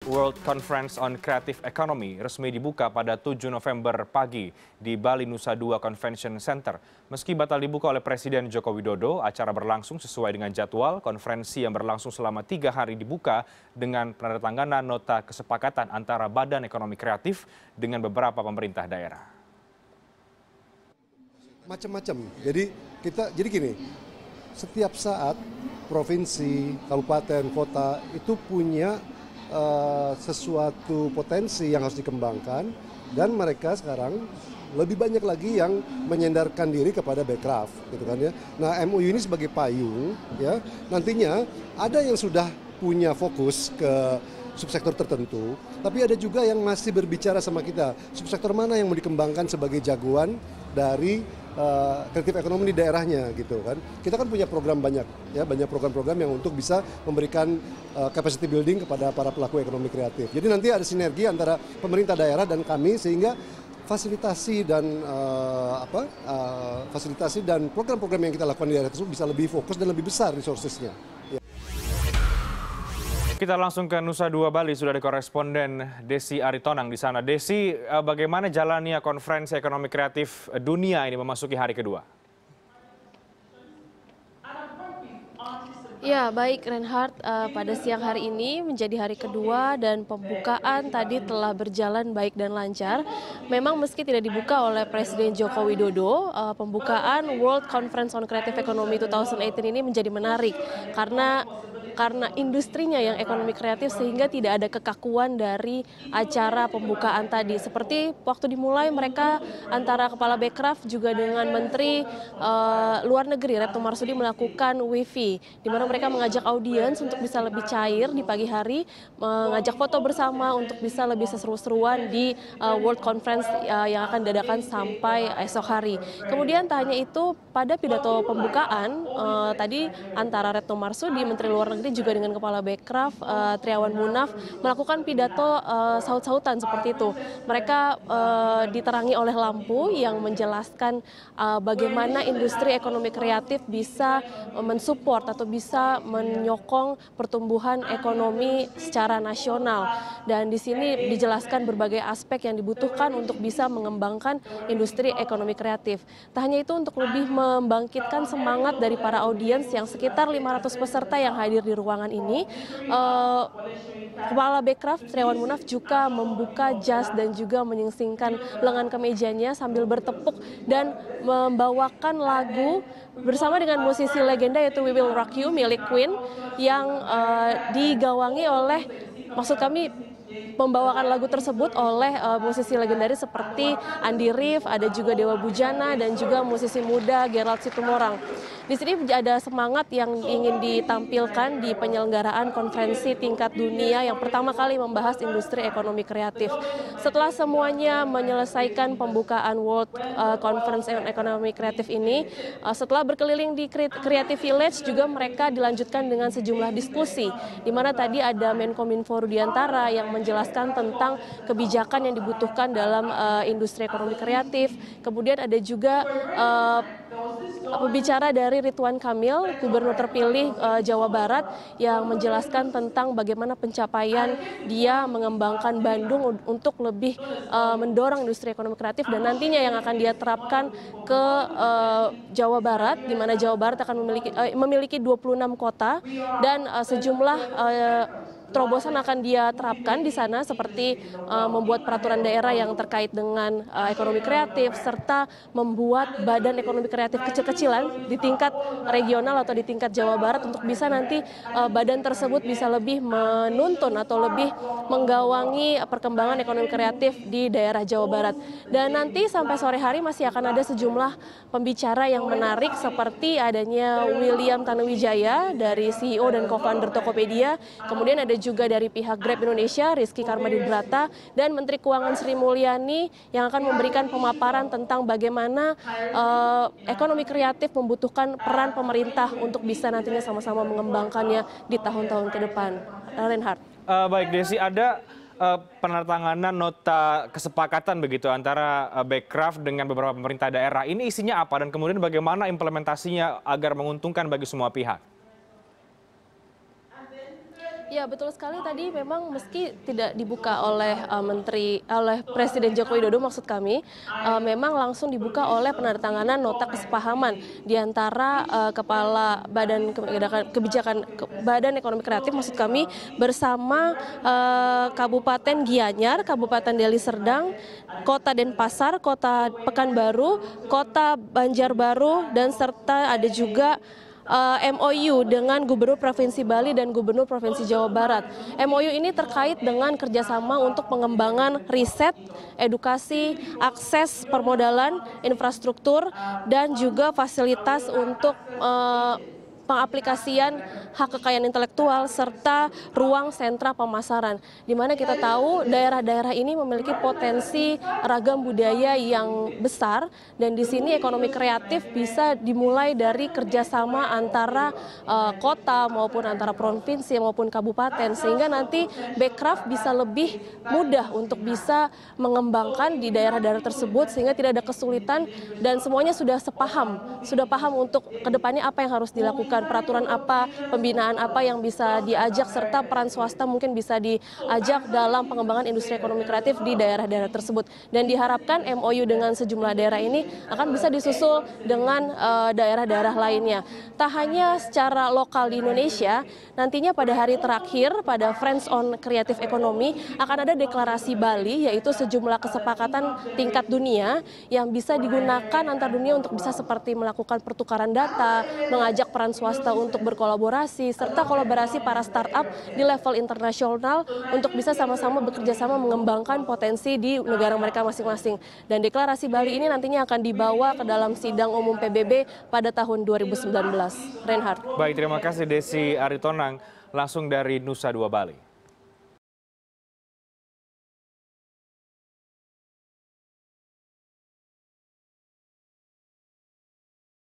World Conference on Creative Economy resmi dibuka pada 7 November pagi di Bali Nusa Dua Convention Center. Meski batal dibuka oleh Presiden Joko Widodo, acara berlangsung sesuai dengan jadwal. Konferensi yang berlangsung selama 3 hari dibuka dengan penandatanganan nota kesepakatan antara Badan Ekonomi Kreatif dengan beberapa pemerintah daerah. Macam-macam. Jadi gini, setiap saat provinsi, kabupaten, kota itu punya sesuatu potensi yang harus dikembangkan, dan mereka sekarang lebih banyak lagi yang menyandarkan diri kepada Bekraf, gitu kan ya. Nah, MOU ini sebagai payung, ya, nantinya ada yang sudah punya fokus ke subsektor tertentu, tapi ada juga yang masih berbicara sama kita, subsektor mana yang mau dikembangkan sebagai jagoan dari kreatif ekonomi di daerahnya, gitu kan. Kita kan punya program banyak, ya, banyak program-program yang untuk bisa memberikan capacity building kepada para pelaku ekonomi kreatif. Jadi nanti ada sinergi antara pemerintah daerah dan kami, sehingga fasilitasi dan program-program yang kita lakukan di daerah tersebut bisa lebih fokus dan lebih besar resourcesnya. Kita langsung ke Nusa Dua Bali, sudah ada koresponden Desi Aritonang di sana. Desi, bagaimana jalannya konferensi ekonomi kreatif dunia ini memasuki hari kedua? Ya, baik Reinhardt, pada siang hari ini menjadi hari kedua dan pembukaan tadi telah berjalan baik dan lancar. Memang meski tidak dibuka oleh Presiden Joko Widodo, pembukaan World Conference on Creative Economy 2018 ini menjadi menarik karena industrinya yang ekonomi kreatif, sehingga tidak ada kekakuan dari acara pembukaan tadi. Seperti waktu dimulai, mereka antara Kepala Bekraf juga dengan Menteri Luar Negeri Retno Marsudi melakukan wifi, di mana mereka mengajak audiens untuk bisa lebih cair di pagi hari, mengajak foto bersama untuk bisa lebih seseru-seruan di World Conference yang akan diadakan sampai esok hari. Kemudian tak hanya itu, pada pidato pembukaan tadi antara Retno Marsudi, Menteri Luar Negeri, juga dengan Kepala Bekraf Triawan Munaf melakukan pidato saut-sautan seperti itu. Mereka diterangi oleh lampu yang menjelaskan bagaimana industri ekonomi kreatif bisa mensupport atau bisa menyokong pertumbuhan ekonomi secara nasional. Dan di sini dijelaskan berbagai aspek yang dibutuhkan untuk bisa mengembangkan industri ekonomi kreatif. Tak hanya itu, untuk lebih membangkitkan semangat dari para audiens yang sekitar 500 peserta yang hadir di ruangan ini, Kepala Bekraf Triawan Munaf juga membuka jas dan juga menyingsingkan lengan kemejanya sambil bertepuk dan membawakan lagu bersama dengan musisi legenda yaitu We Will Rock You milik Queen, yang digawangi oleh, maksud kami membawakan lagu tersebut oleh musisi legendaris seperti Andi Rif, ada juga Dewa Bujana, dan juga musisi muda Gerald Situmorang. Di sini ada semangat yang ingin ditampilkan di penyelenggaraan konferensi tingkat dunia yang pertama kali membahas industri ekonomi kreatif. Setelah semuanya menyelesaikan pembukaan World Conference on Economy Kreatif ini, setelah berkeliling di Creative Village juga mereka dilanjutkan dengan sejumlah diskusi, di mana tadi ada Menkominfo Rudiantara yang menjelaskan tentang kebijakan yang dibutuhkan dalam industri ekonomi kreatif. Kemudian ada juga pembicara dari Ridwan Kamil, gubernur terpilih Jawa Barat, yang menjelaskan tentang bagaimana pencapaian dia mengembangkan Bandung untuk lebih mendorong industri ekonomi kreatif, dan nantinya yang akan dia terapkan ke Jawa Barat, di mana Jawa Barat akan memiliki 26 kota dan sejumlah terobosan akan dia terapkan di sana, seperti membuat peraturan daerah yang terkait dengan ekonomi kreatif, serta membuat badan ekonomi kreatif kecil-kecilan di tingkat regional atau di tingkat Jawa Barat, untuk bisa nanti badan tersebut bisa lebih menuntun atau lebih menggawangi perkembangan ekonomi kreatif di daerah Jawa Barat. Dan nanti sampai sore hari masih akan ada sejumlah pembicara yang menarik, seperti adanya William Tanuwijaya dari CEO dan co-founder Tokopedia, kemudian ada juga dari pihak Grab Indonesia, Rizky Karmadibrata, dan Menteri Keuangan Sri Mulyani yang akan memberikan pemaparan tentang bagaimana ekonomi kreatif membutuhkan peran pemerintah untuk bisa nantinya sama-sama mengembangkannya di tahun-tahun ke depan. Reinhardt. Baik Desi, ada penandatanganan nota kesepakatan begitu antara Bekraf dengan beberapa pemerintah daerah. Ini isinya apa dan kemudian bagaimana implementasinya agar menguntungkan bagi semua pihak? Ya, betul sekali tadi memang meski tidak dibuka oleh oleh Presiden Joko Widodo maksud kami, memang langsung dibuka oleh penandatanganan nota kesepahaman di antara Kepala Badan Ekonomi Kreatif maksud kami bersama Kabupaten Gianyar, Kabupaten Deli Serdang, Kota Denpasar, Kota Pekanbaru, Kota Banjarbaru, dan serta ada juga MOU dengan Gubernur Provinsi Bali dan Gubernur Provinsi Jawa Barat. MOU ini terkait dengan kerjasama untuk pengembangan riset, edukasi, akses permodalan, infrastruktur, dan juga fasilitas untuk pengaplikasian hak kekayaan intelektual serta ruang sentra pemasaran, di mana kita tahu daerah-daerah ini memiliki potensi ragam budaya yang besar, dan di sini ekonomi kreatif bisa dimulai dari kerjasama antara kota maupun antara provinsi maupun kabupaten, sehingga nanti Bekraf bisa lebih mudah untuk bisa mengembangkan di daerah-daerah tersebut sehingga tidak ada kesulitan dan semuanya sudah paham untuk kedepannya apa yang harus dilakukan. Peraturan apa, pembinaan apa yang bisa diajak, serta peran swasta mungkin bisa diajak dalam pengembangan industri ekonomi kreatif di daerah-daerah tersebut. Dan diharapkan MOU dengan sejumlah daerah ini akan bisa disusul dengan daerah-daerah lainnya. Tak hanya secara lokal di Indonesia, nantinya pada hari terakhir pada Friends on Creative Economy akan ada deklarasi Bali, yaitu sejumlah kesepakatan tingkat dunia yang bisa digunakan antar dunia untuk bisa seperti melakukan pertukaran data, mengajak peran swasta untuk berkolaborasi, serta kolaborasi para startup di level internasional untuk bisa sama-sama bekerja sama mengembangkan potensi di negara mereka masing-masing. Dan deklarasi Bali ini nantinya akan dibawa ke dalam sidang umum PBB pada tahun 2019. Reinhard. Baik, terima kasih Desi Aritonang langsung dari Nusa Dua Bali.